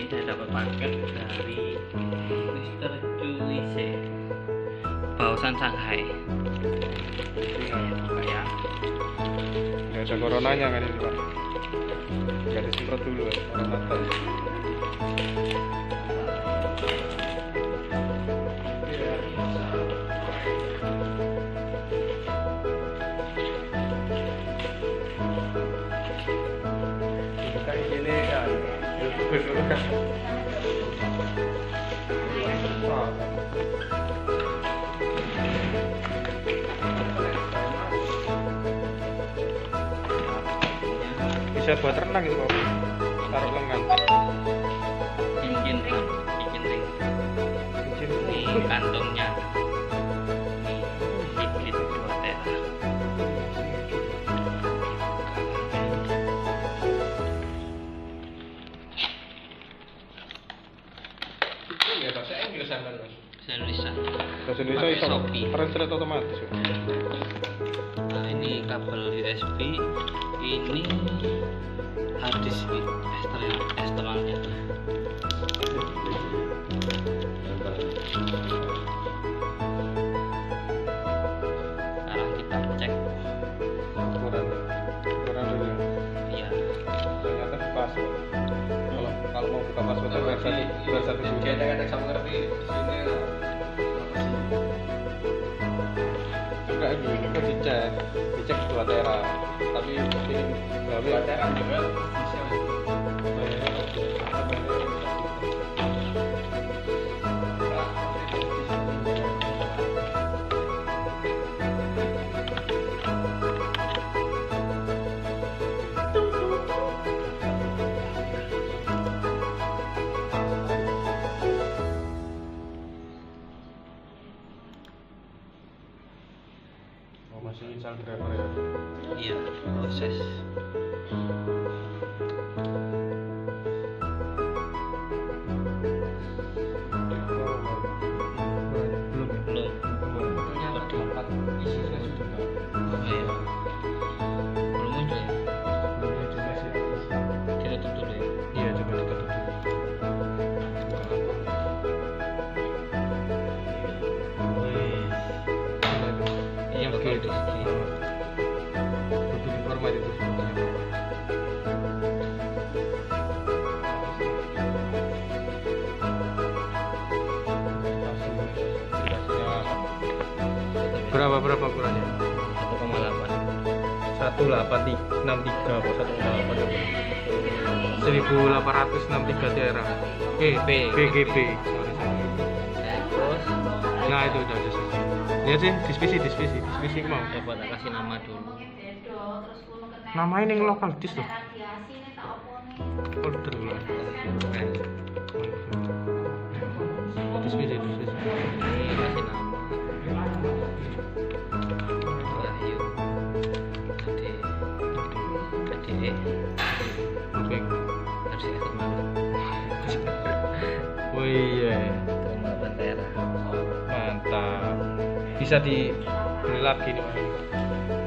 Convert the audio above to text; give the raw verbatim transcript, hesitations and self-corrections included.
saya dapat paket dari Mister Juise Baosan Shanghai. Ya, nggak ada coronanya kan ini Pak, nggak disemprot dulu ya orang Natal. Kayak gini ya, YouTuber dulu kan. Bisa buat renang itu Pak, taruh lengan. cincin ring, cincin ring. Ini kantongnya. Ini lid dua tera. Itu ya bahasa Inggris sampean Mas. Saya tulisan. Bahasa Indonesia Pakai itu Shopee. translate otomatis. Ya? Nah, ini kabel U S B, ini hard disk eksternal eksternalnya. Sekarang kita cek, Ukuran, ukuran dulu. ya. Ternyata pas. Kalau kalau mau buka passwordnya biar satu biar satu Jadi juga. kadang-kadang sama ngerti di sini Enggak ini, itu dicek, dicek dua tera. Tapi ini gawe pelajaran juga bisa. Oh, masih install driver ya. Iya, proses. Belum. Belum. Fotonya ada empat isi saya sudah. Oh, iya. Belum muncul ya? Belum juga sih. Kita tutup dulu ya. Iya, coba kita tutup. Iya, betul di sini. Butuh di format itu fotonya. Berapa berapa ukurannya? satu koma delapan. satu delapan enam tiga apa satu koma delapan seribu delapan ratus enam puluh tiga tera. Eh, B. B G B. Sorry, sorry. Terus Nah, itu udah ada sih. Lihat sih, dispisi, dispisi, dispisi mau. coba tak kasih nama dulu. Namanya yang lokal dis tuh. Folder lah. Dispisi, dispisi. Ini kasih nama. Wahyu. Ade. Ade. Oke. Versi eksternal. Oh iya, delapan tera. mantap. Bisa dibeli lagi nih Mas.